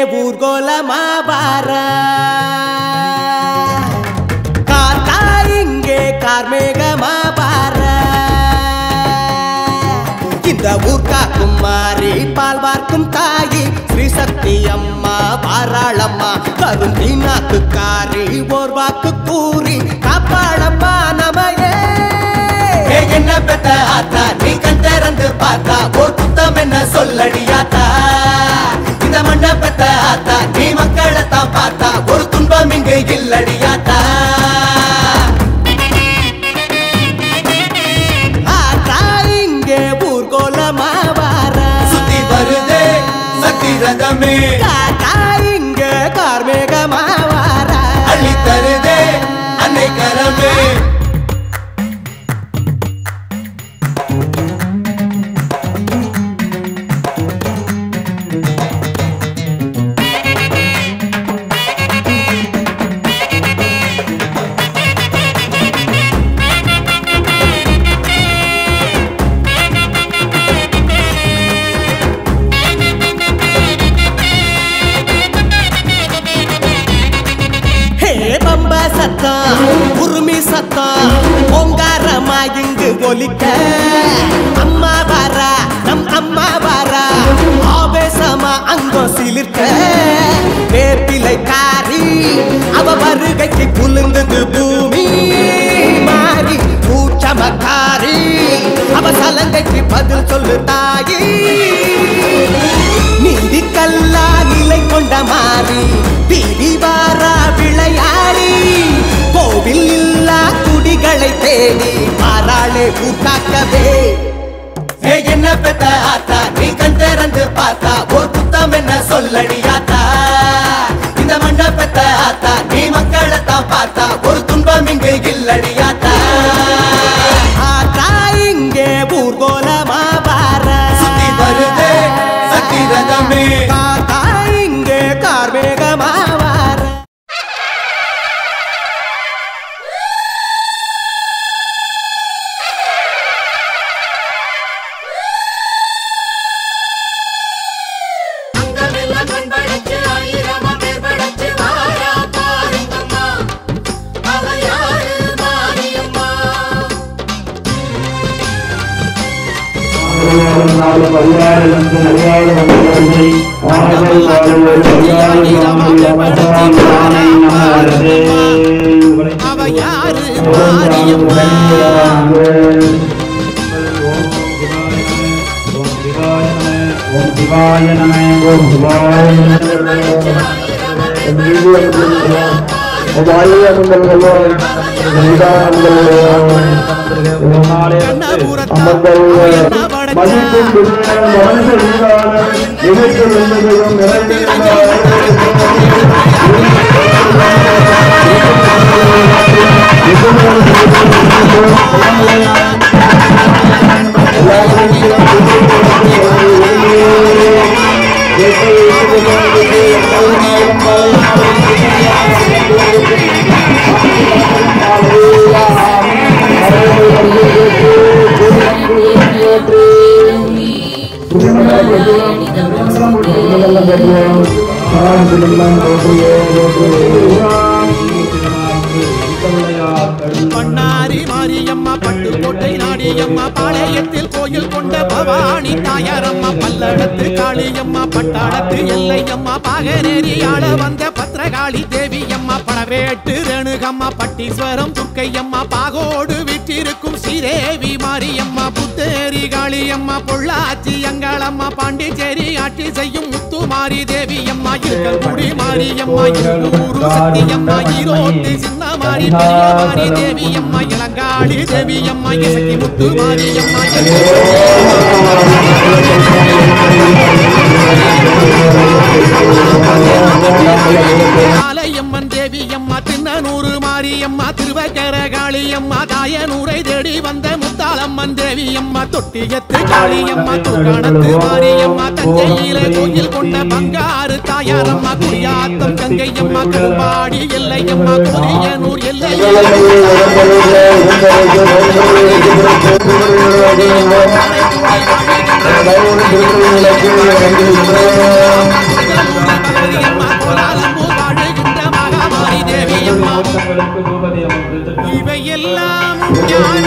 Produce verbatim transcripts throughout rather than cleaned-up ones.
ஊர்கோலமா வாரா காத்தா இங்கே கார்மேகமா வாரா இந்த ஊர் காக்கும் மாறி பால் வார்க்கும் தாயி ஸ்ரீ சக்தி அம்மா வாராளம்மா கரும் தீனாக்கு காரி ஓர் வாக்கு கூறி காப்பாளம்மா நமையே என்ன பெத்த ஆத்தா நீ கண் திறந்து பார்த்தா ஓர் குத்தம் என்ன சொல்லடியாத்தா இந்த மண்ண பெத்த ஆத்தா நீ மக்களை தான் பார்த்தா ஒரு துன்பம் இங்கு இல்லடியாத்தா ஆத்தா இங்கே ஊர்கோலமா வாரா சுத்தி வருதே சக்தி ரதமே ஆத்தா இங்கே கார்மேகமா வாரா அள்ளி தருதே அன்னை கரமே உருமி சத்தம் ஓங்காரமா இங்கு ஒலிக்க அம்மா வாரா நம் அம்மா வாரா ஆவேசமா அங்கோ சிலிர்க்க வேப்பிலை காரி அவ வருகைக்கு குலுங்குது பூமி மாறி பூச்சமக்காரி அவ சலங்கைக்கு பதில் சொல்லு தாயி நீதி கல்லா நிலை கொண்ட மாறி வீதி வாரா விளையாடி கோவில் இல்லா குடிகளை தேடி பாராளே கூட்டாக்கவே என்ன பெத்த ஆத்தா நீ கண் திறந்து பார்த்தா ஒரு குத்தம் என்ன சொல்லடியாத்தா இந்த மண்ண பெத்த ஆத்தா நீ மக்களை தான் பார்த்தா ஒரு துன்பம் இங்கு இல்லடியாத்தா ஆத்தா இங்கே ஊர்கோலமா வாரா சுத்தி வருதே சக்தி ரதமே ஆத்தா இங்கே கார்மேகமா பண்ணாரி மாரியம்மா பட்டுக்கோட்டை நாடியம்மா பாளையத்தில் கோயில் கொண்ட பவானி தாயாரம்மா பல்லடத்து காளியம்மா பட்டாளத்து எல்லையம்மா பாகரேரி ஆள வந்த பத்ரகாளி தேவியம்மா பழவேட்டு ரேணுகம்மா பட்டீஸ்வரம் துர்க்கையம்மா பாகோடு விற்றிருக்கும் ஸ்ரீதேவி மாரியம்மா புத்தேரி காளியம்மா பொள்ளாச்சி அங்காளம்மா பாண்டிச்சேரி ஆட்சி செய்யும் முத்துமாரி தேவியம்மா இருக்கல்குடி மாரியம்மா இருநூறு சக்தியம்மா ஈரோட்டு சின்ன மாரி பெரிய மாரி தேவியம்மா இளங்காளி தேவியம்மா இசக்கி முத்து மாரியம்மா ஆலயம்மன் தேவியம்மா தின்னனூறு மாரியம்மா திருவக்கர காளியம்மா தாயனூரை தேடி வந்த முத்தாளம்மன் தேவியம்மா தொட்டியத்து காளியம்மா துர்காணத்து மாரியம்மா தஞ்சையில கோயில் கொண்ட Bangaru தாயாரம்மா Gudiyatham Gangaiyamma கரும்பாடி எல்லையம்மா கோரியனூர் எல்லையம்மா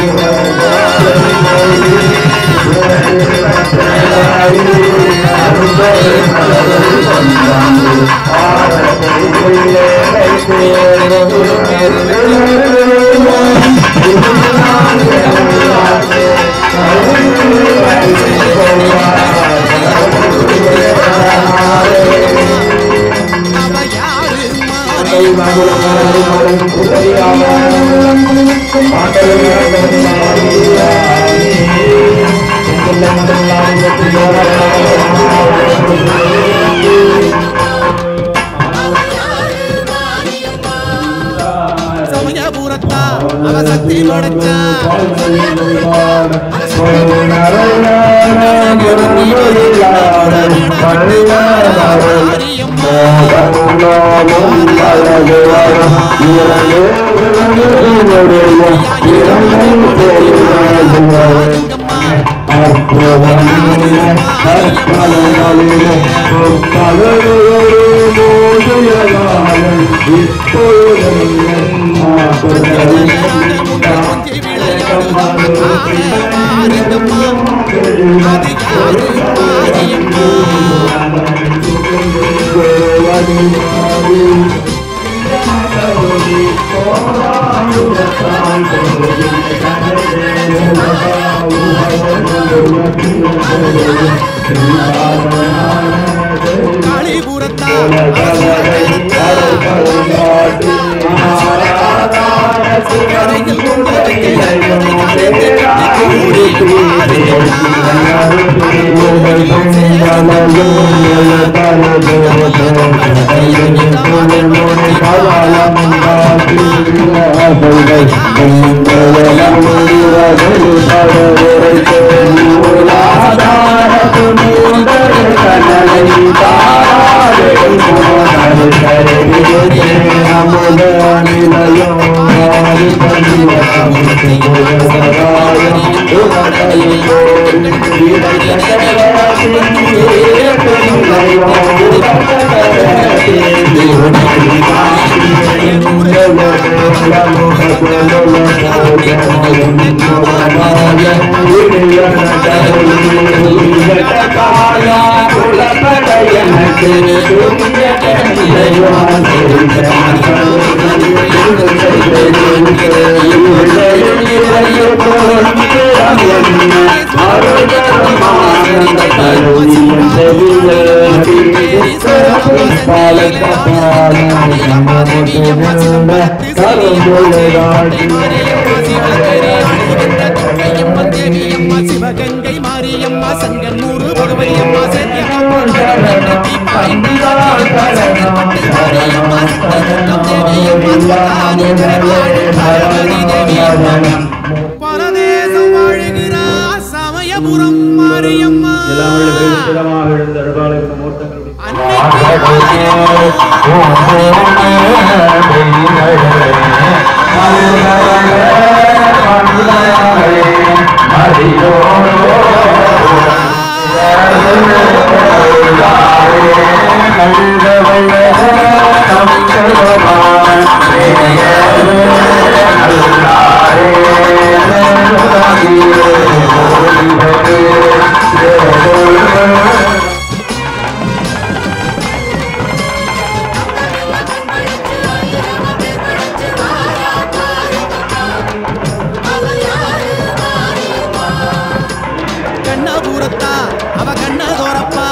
Gangai Mariyamma Sanganuru Bhagavadiyamma Setyamma Paradesam vaழுகிற Samayapuram Mariamma கண்ணபுரத்தா அவ கண்ண தோரப்பா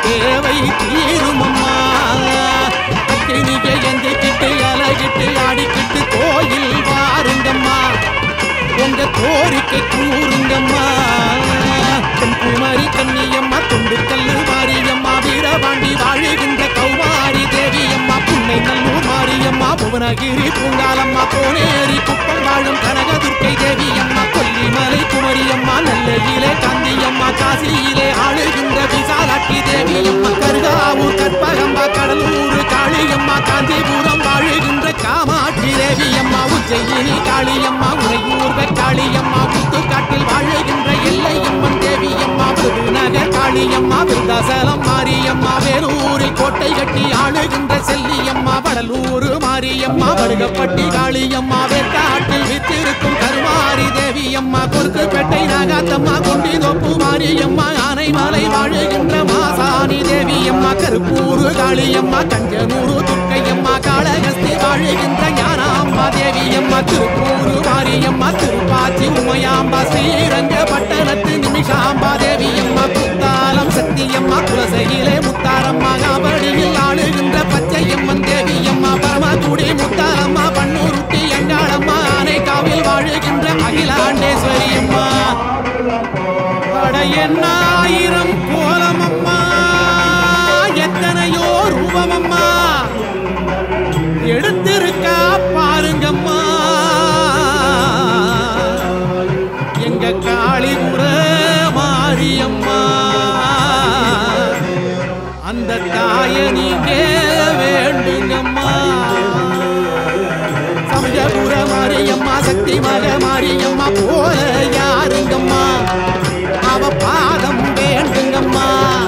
தேவை தீருமம்மா அக்கினிய எந்திக்கிட்டு அழகிட்டு ஆடிக்கிட்டு கோயில் வாருங்கம்மா உங்க கோரிக்கை கூறுங்கம்மா குமரி கன்னியம்மா துண்டு கல்லு மாரியம்மா வீரபாண்டி வாழுகின்ற கௌமாரி தேவியம்மா புன்னை நல்லூர் மாரியம்மா புவனகிரி பூங்காலம்மா கோனேரி குப்பம் வாழும் கனகதுர்க்கை தேவியம்மா கொல்லிமலை குமரியம்மா நெல்லையிலே காந்தியம்மா காசியிலே ஆளுகின்ற விசாலாட்சி தேவியம்மா கருகாவூர் கற்பகம்பா கடலூர் காளியம்மா காஞ்சிபுரம் வாழுகின்ற காமாட்சி தேவியம்மா உஜ்ஜயினி காளியம்மா உறையூர் காளியம்மா புத்துக்காட்டில் வாழுகின்ற எல்லையம்மன் தேவியம்மா விருதுநகர் காளியம்மா விருதாசலம் மாரியம்மா வேலூரில் கோட்டை கட்டி ஆளுகின்ற செல்லியம்மா வடலூர் மாரியம்மா வடுகப்பட்டி காளியம்மா வேற்காட்டில் வித்திருக்கும் கருமாரி தேவியம்மா குறுக்குப்பேட்டை நாகாத்தம்மா குண்டிதோப்பு மாரியம்மா ஆனைமலை வாழுகின்ற மாசாணி தேவியம்மா கருப்பூர் காளியம்மா கஞ்சனூர் துர்க்கையம்மா காளகஸ்தி வாழுகின்ற ஞானாம்பா தேவியம்மா திருப்பூர் மாரியம்மா திருப்பாச்சி உமையாம்பா ஸ்ரீரங்க பட்டணத்து நிமிஷாம்பா தேவியம்மா குத்தாலம் சத்தியம்மா குலசையிலே முத்தாரம்மா காவடியில் ஆளுகின்ற பச்சையம்மன் தேவியம்மா பரமக்குடி முத்தாரம்மா பன்னூருட்டி எங்காளம்மா ஆனைக்காவில் வாழுகின்ற அகிலாண்டேஸ்வரி அம்மா படையெண்ணாயிரம் கோலமம்மா எத்தனையோ ரூபமம்மா எடுத்திருக்கா பாருங்கம்மா எங்க காளிபுர மாரியம்மா அந்த தாய நீங்க வேண்டுங்கம்மா சமயபுர மாரியம்மா சக்தி மக மாரியம்மா போல யாருங்கம்மா அவ பாதம் வேண்டுங்கம்மா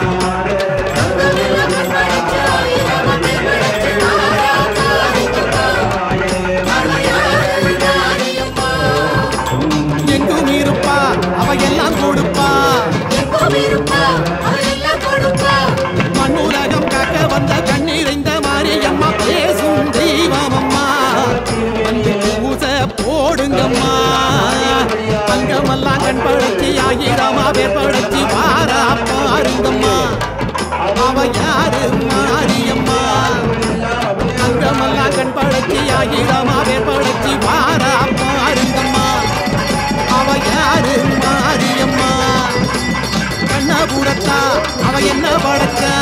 எங்கும் இருப்பா அவ எல்லாம் கொடுப்பா மண்ணுலகம் காக்க வந்த கண்ணீரைந்த மாரியம்மா பேசும் தெய்வமம்மா வந்து பூச போடுங்கம்மா அங்கமெல்லாம் கண் படைச்சி ஆயிரமா பேர் படைச்சி வாரா பாருங்கம்மா அவ யாரு மாரியம்மா அங்கமெல்லாம் கண் படைச்சி ஆயிரமா பேர் படைச்சி வாரா பாருங்கம்மா அவ யாரு மாரியம்மா கண்ணபுரத்தா அவ என்ன படைச்சா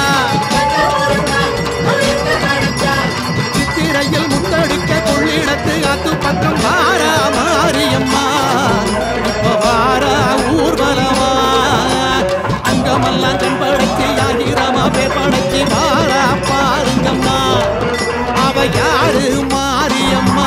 சித்திரையில் முத்தடுக்க கொள்ளிடத்து அத்து பக்கம் வாரா மாரியம்மா இப்ப வாரா ஊர்வலமா அங்கமெல்லாம் கண் படைச்சி ஆயிரமா பேர் படைச்சி வாரா பாருங்கம்மா அவ யாரு மாரியம்மா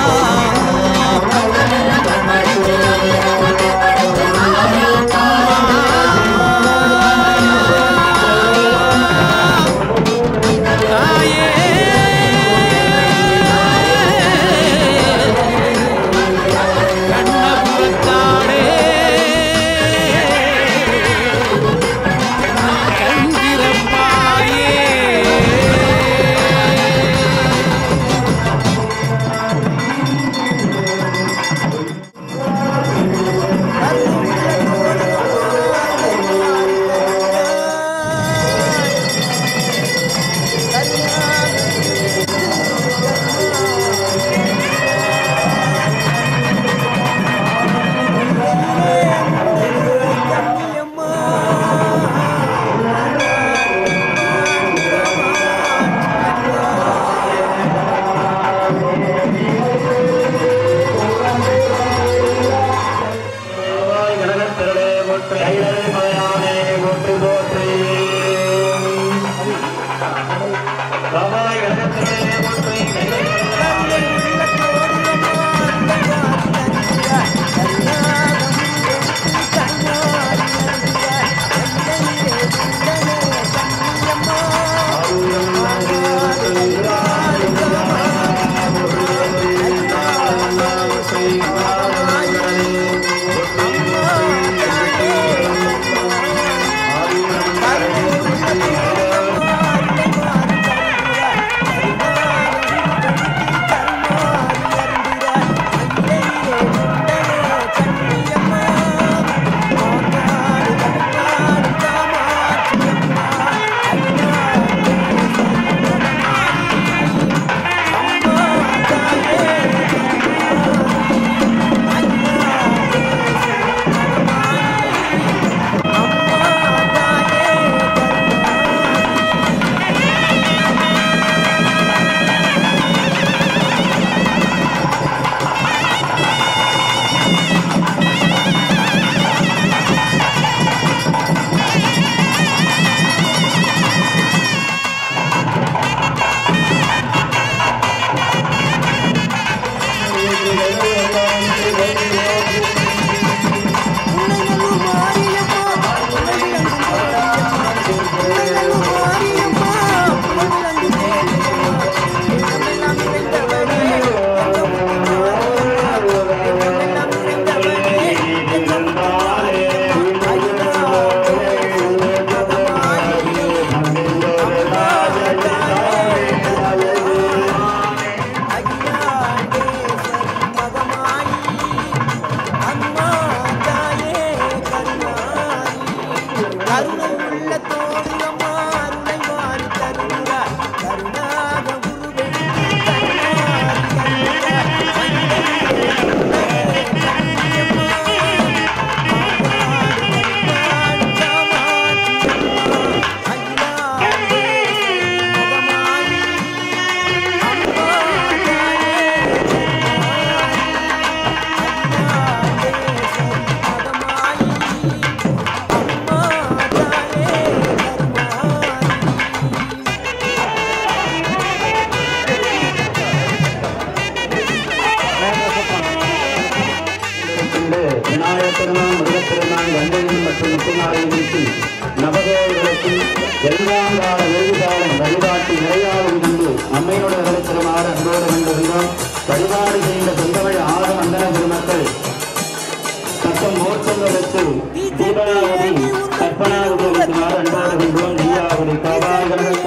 முத்துமாரியம்மனுக்கு நவகோவிலுக்கு எல்லாம் கால வெகுகாலம் வழிபாட்டு நிறையாகும் என்று அம்மையோட நகரத்திலுமாறு அன்போடு கொண்டிருந்தோம். வழிபாடு செய்த செந்தமிழ் ஆறு அந்தன பெருமக்கள் தத்தம் மோட்சங்களுக்கு தீபாவளி கற்பனாவுக்கு இருக்குமாறு அன்போடு கொண்டோம். தீபாவளி காவாய்கள்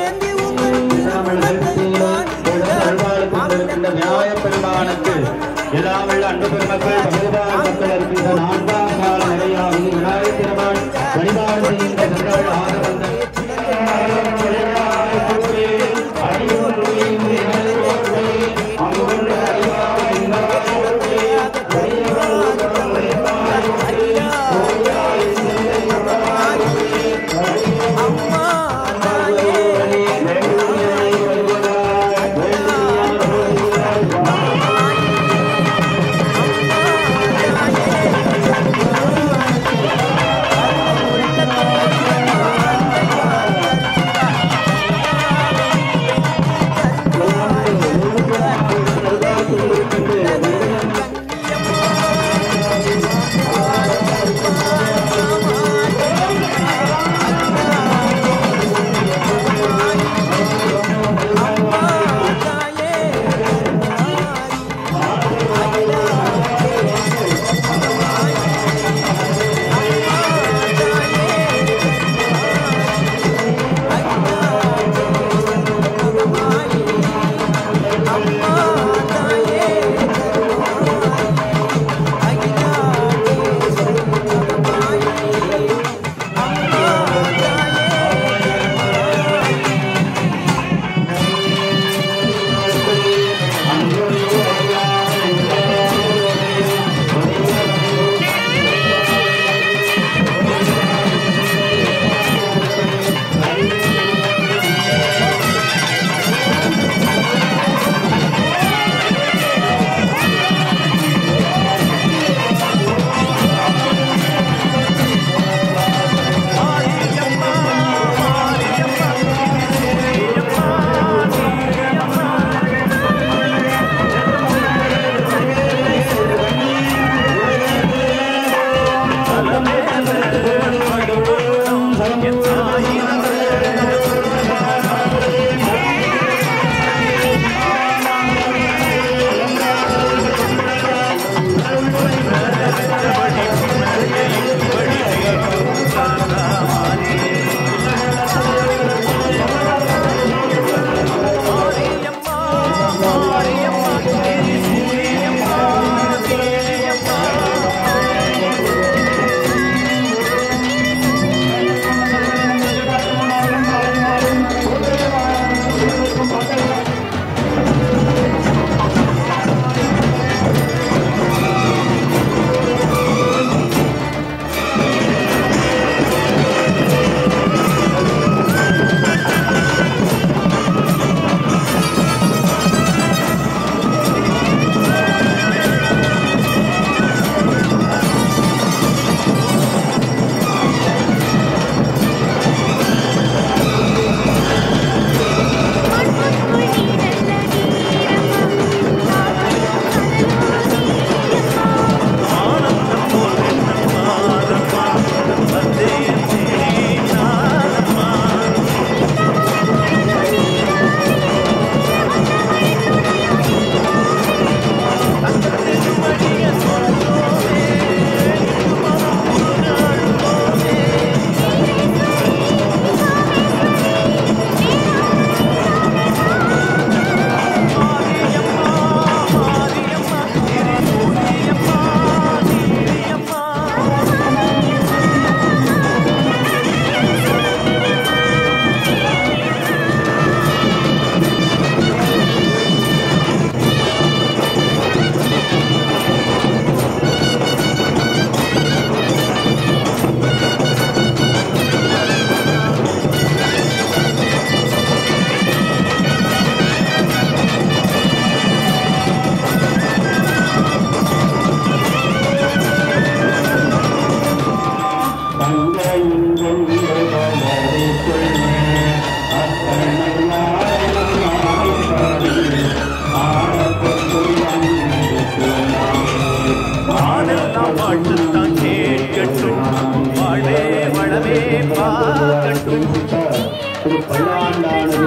நியாய பெருமானுக்கு எல்லாமல்ல அன்பு பெருமக்கள் பகுதிபாடு மக்கள் இருக்கின்ற நான்காம் கால நிறையாகி விநாயகர் பெருமான் வழிபாடு செய்கின்ற செந்தமிழ் ஆதரவந்த திரு பல்லாண்டானது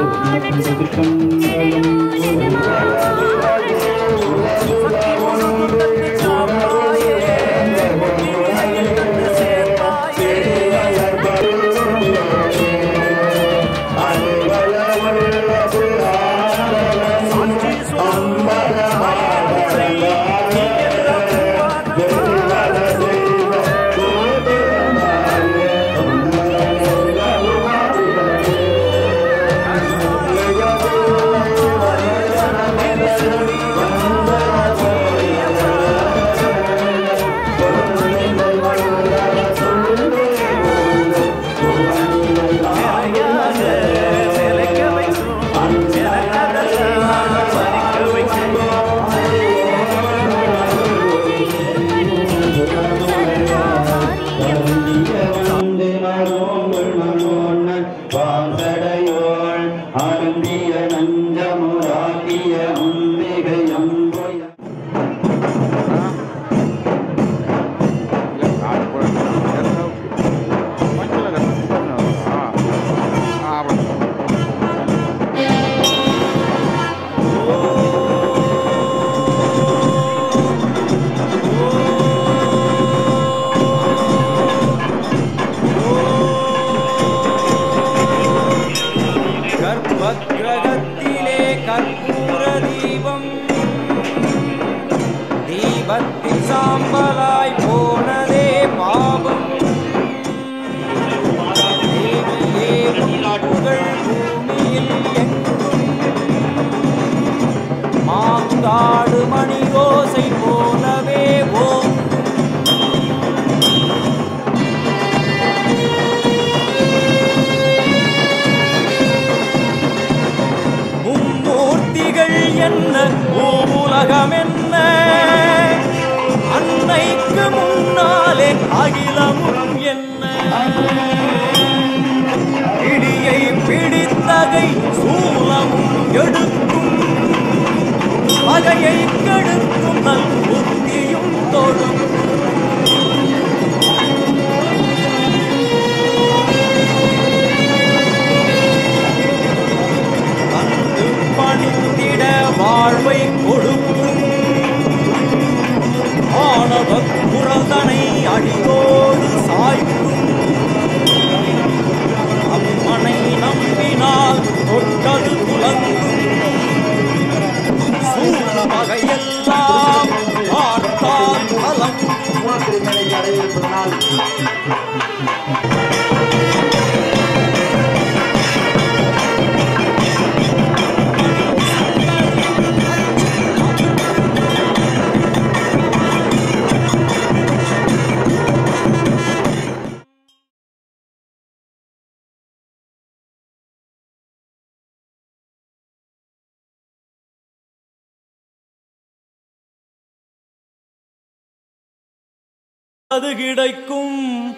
அது கிடைக்கும்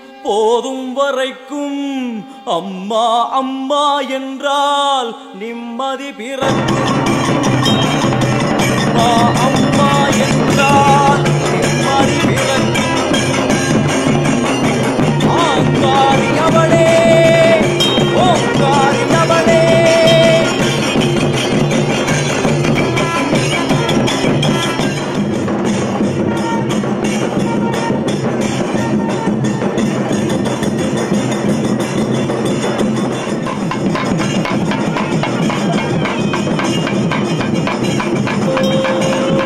போதும் வரைக்கும் அம்மா அம்மா என்றால் நிம்மதி பிறக்கும். அம்மா அம்மா என்றால் நிம்மதி பிறக்கும். ஆங்காரி அவளே ஓங்காரி அவளே Oh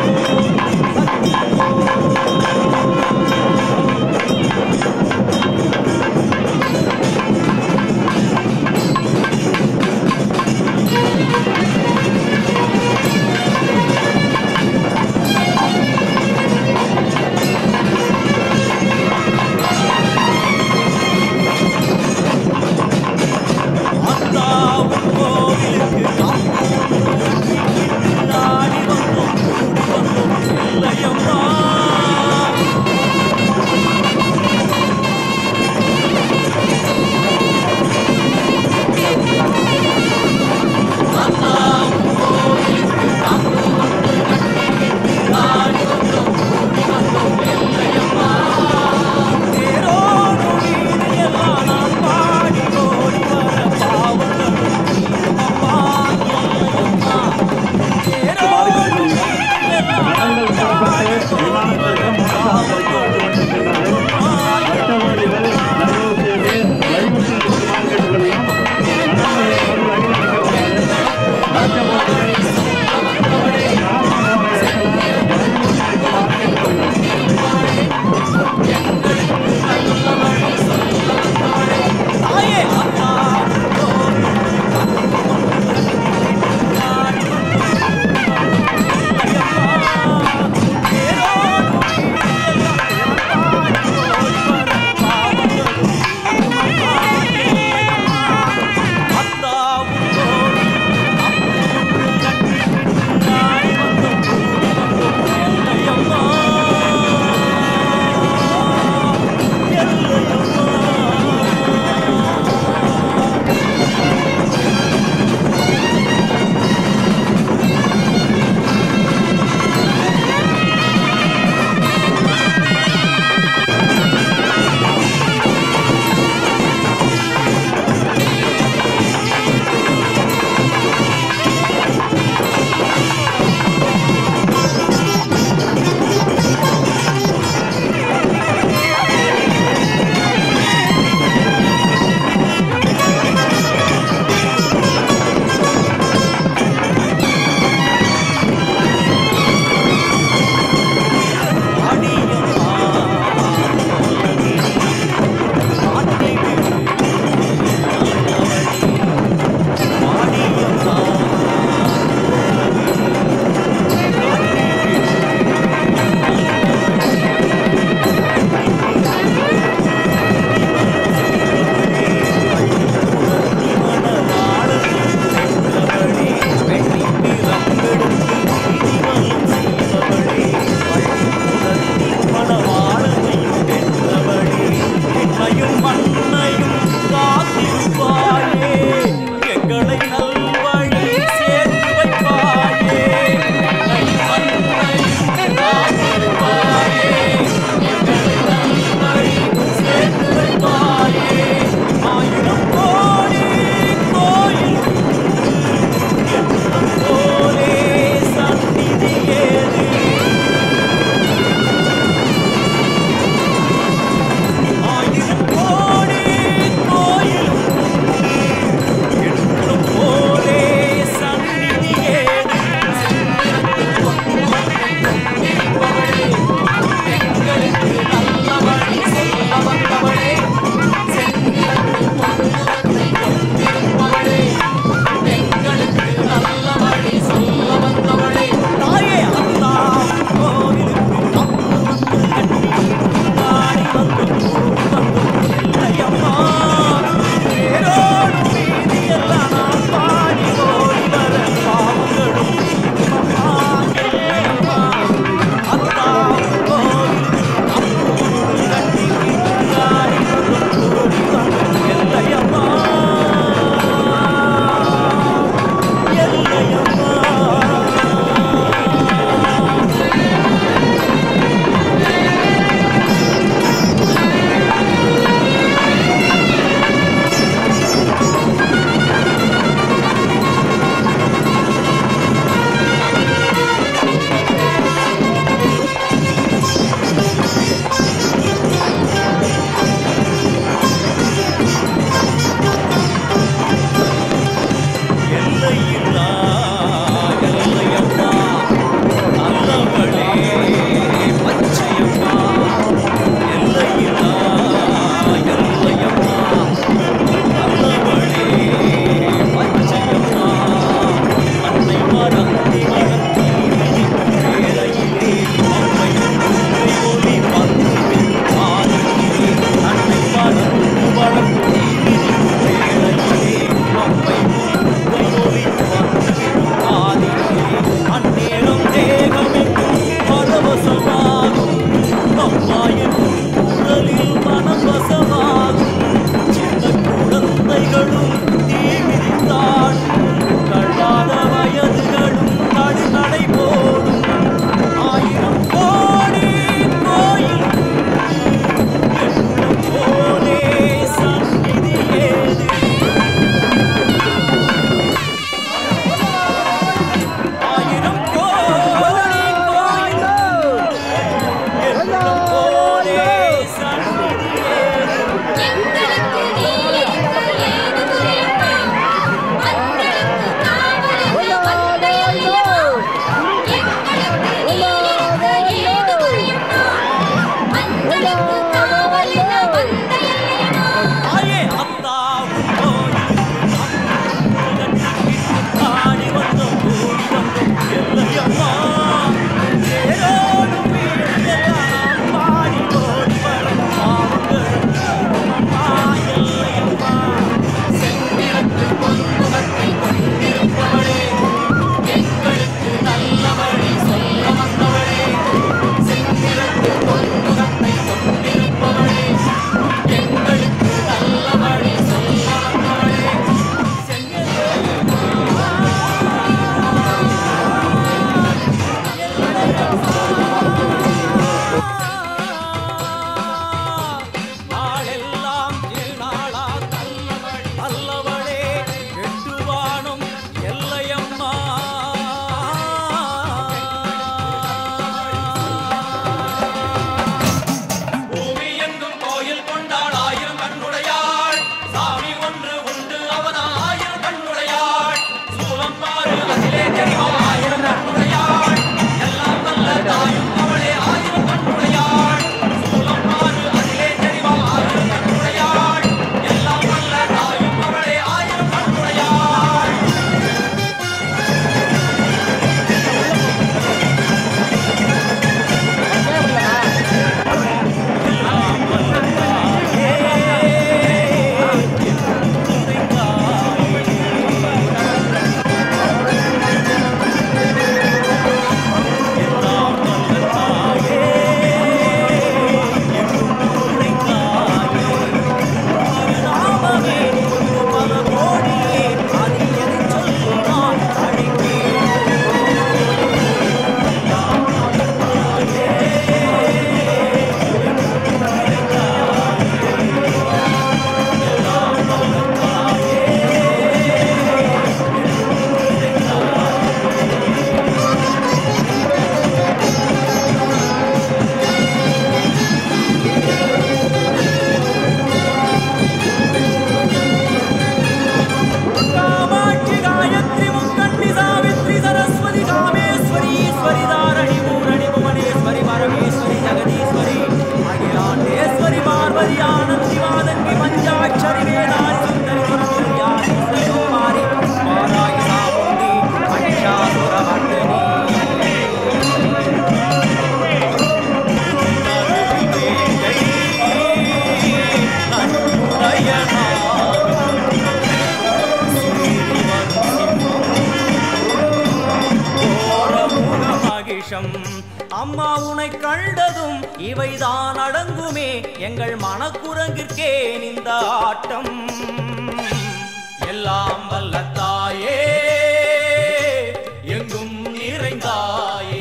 உனை கண்டதும் இவைதான் அடங்குமே எங்கள் மனக்குரங்கிற்கே இந்த ஆட்டம். எல்லாம் வல்ல தாயே எங்கும் நிறைந்தாயே,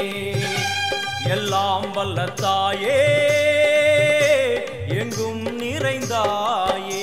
எல்லாம் வல்ல தாயே எங்கும் நிறைந்தாயே.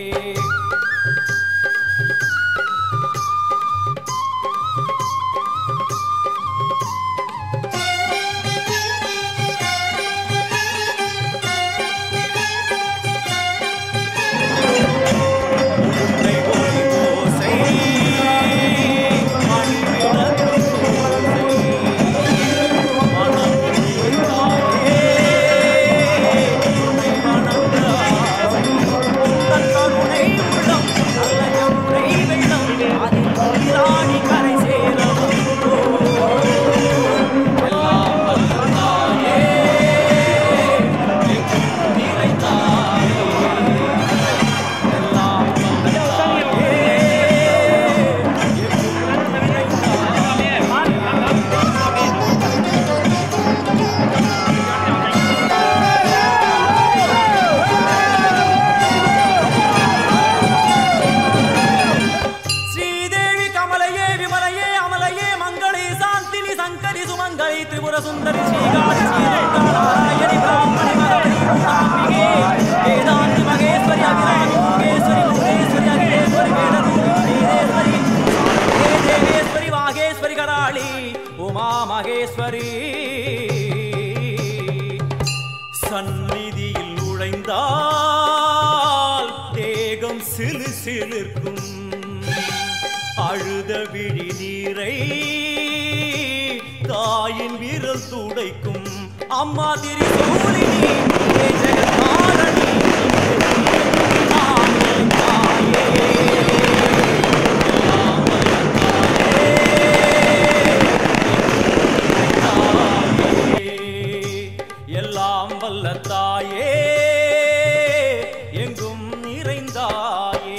சந்நிதியில் நுழைந்தால் தேகம் சிலு சிலிர்க்கும், அழுத விழி நீரை தாயின் விரல் துடைக்கும். அம்மா திரிசூலினி ஜெகத்மாரணி எல்லாம் வல்ல தாயே எங்கும் நிறைந்தாயே.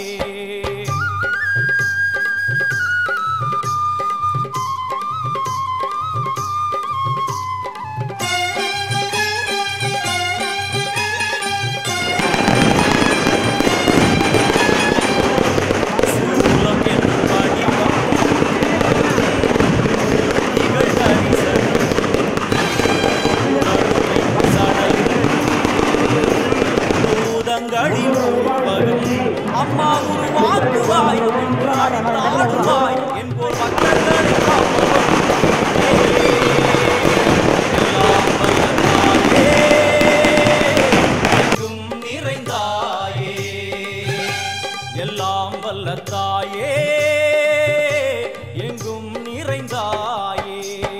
அம்மா உருவாக்குவாய் ஆடுவாய் என்போர் மக்கள் எங்கும் நிறைந்தாயே, எல்லாம் வல்ல தாயே எங்கும் நிறைந்தாயே.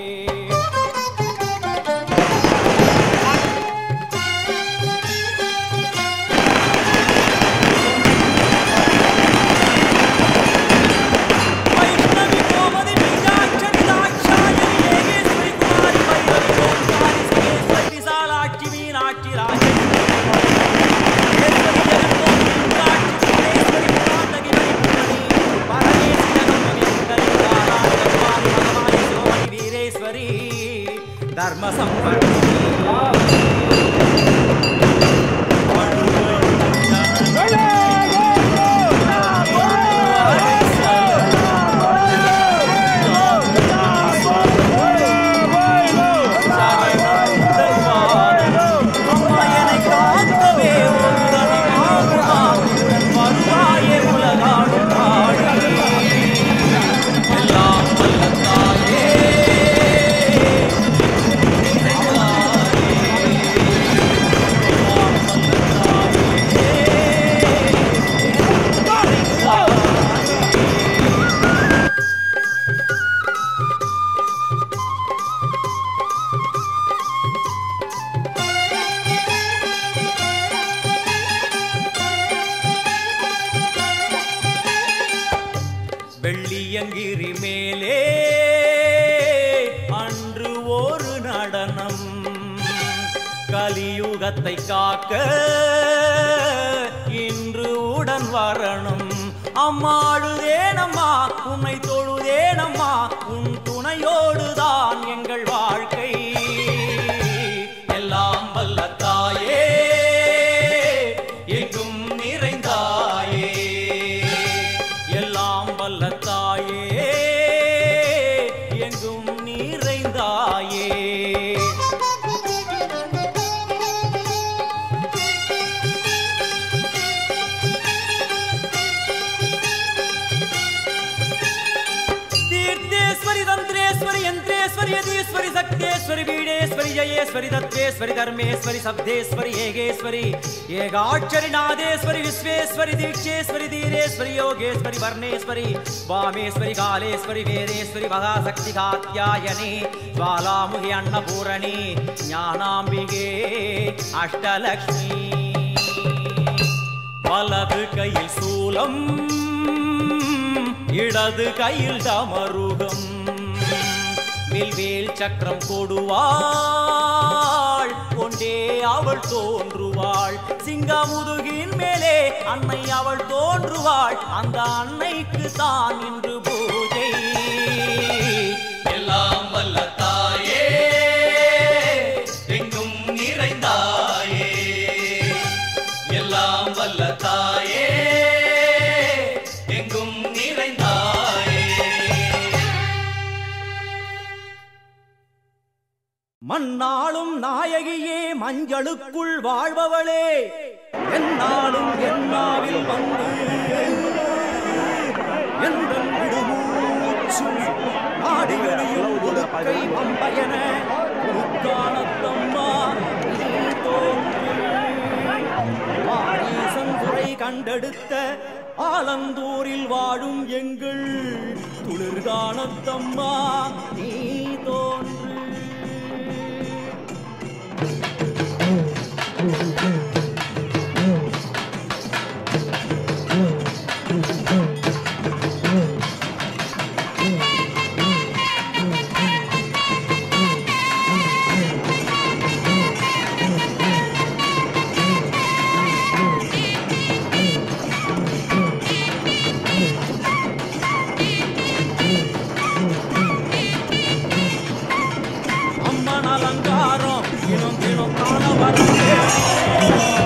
धर्म संपत्ति வெள்ளியங்கிரி மேலே அன்று ஒரு நடனம், கலியுகத்தை காக்க இன்று உடன் வரணும். அம்மாடுதேனம்மா உன்னை தொழுதேனம்மா, உன் துணையோடுதான் எங்கள் வாழ்க்கை. यदीश्वरी शक्तेश्वरी वीणेश्वरी जयेश्वरी तत्वेश्वरी धर्मेश्वरी शब्देश्वरी एगेश्वरी एकाक्षरी नादेश्वरी विश्वेश्वरी दीक्षेश्वरी धीरेश्वरी योगेश्वरी वर्णेश्वरी वामेश्वरी कालेश्वरी वेदेश्वरी महाशक्ति कात्यायनी ज्वालामुखी अन्नपूरणी ज्ञानाम्बिके अष्टलक्ष्मी वलது கையில் சூலம் இடது கையில் டமருகம் வில்வேல் சக்கரம் கொடுவாள் கொண்டே அவள் தோன்றுவாள் சிங்கமுதுகின் மேலே அன்னை அவள் தோன்றுவாள் அந்த அன்னைக்கு தான் இன்று பூஜை எல்லாம் வல்ல தாயே எங்கும் நிறைந்தாயே எல்லாம் வல்ல தாயே எங்கும் நிறைந்தாயே மண்ணாளும் நாயகியே மஞ்சளுக்குள் வாழ்பவளே என்னாலும் என்னாவில் வந்து என்றும் விடுமூச்சு நாடிகளில் உடுக்கை வம்பயன உட்காணத்தம்மா நீ தோன்றி வாரீசன் துறை கண்டெடுத்த ஆலந்தூரில் வாழும் எங்கள் துளிர்காணத்தம்மா நீ தோன்று அம்மன் அலங்காரம் தினம் தினம் காண வரவே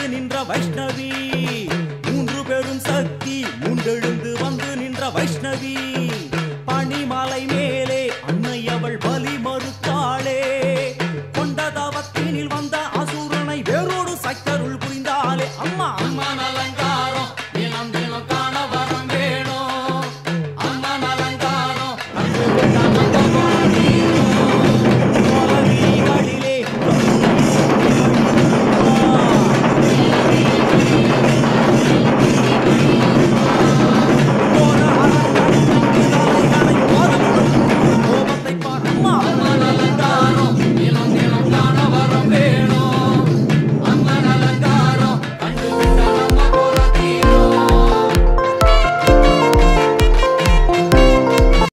நின்ற வைஷ்ணவி